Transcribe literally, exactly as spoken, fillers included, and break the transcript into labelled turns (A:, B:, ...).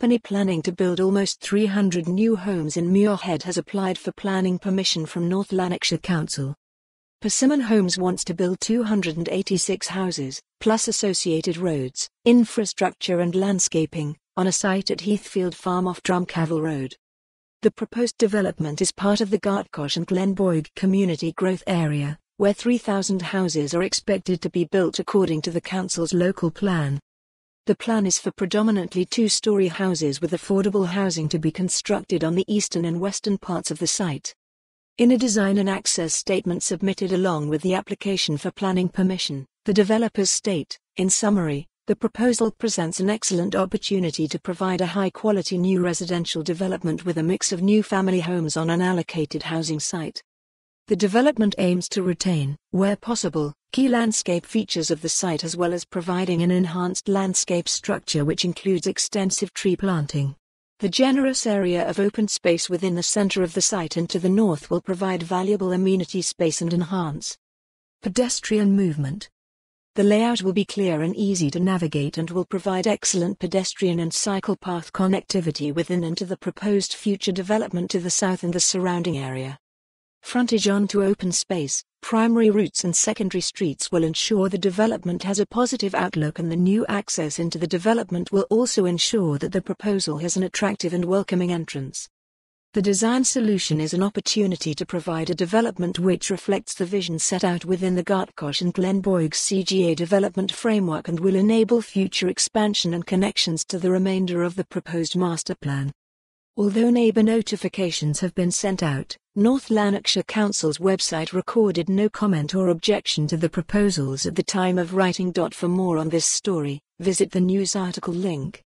A: company planning to build almost three hundred new homes in Muirhead has applied for planning permission from North Lanarkshire Council. Persimmon Homes wants to build two hundred eighty-six houses, plus associated roads, infrastructure and landscaping, on a site at Heathfield Farm off Drumcavel Road. The proposed development is part of the Gartcosh and Glenboig community growth area, where three thousand houses are expected to be built according to the council's local plan. The plan is for predominantly two-storey houses with affordable housing to be constructed on the eastern and western parts of the site. In a design and access statement submitted along with the application for planning permission, the developers state, in summary, the proposal presents an excellent opportunity to provide a high-quality new residential development with a mix of new family homes on an allocated housing site. The development aims to retain, where possible, key landscape features of the site as well as providing an enhanced landscape structure which includes extensive tree planting. The generous area of open space within the centre of the site and to the north will provide valuable amenity space and enhance pedestrian movement. The layout will be clear and easy to navigate and will provide excellent pedestrian and cycle path connectivity within and to the proposed future development to the south and the surrounding area. Frontage onto open space, primary routes and secondary streets will ensure the development has a positive outlook, and the new access into the development will also ensure that the proposal has an attractive and welcoming entrance. The design solution is an opportunity to provide a development which reflects the vision set out within the Gartcosh and Glenboig C G A development framework and will enable future expansion and connections to the remainder of the proposed master plan. Although neighbour notifications have been sent out, North Lanarkshire Council's website recorded no comment or objection to the proposals at the time of writing. For more on this story, visit the news article link.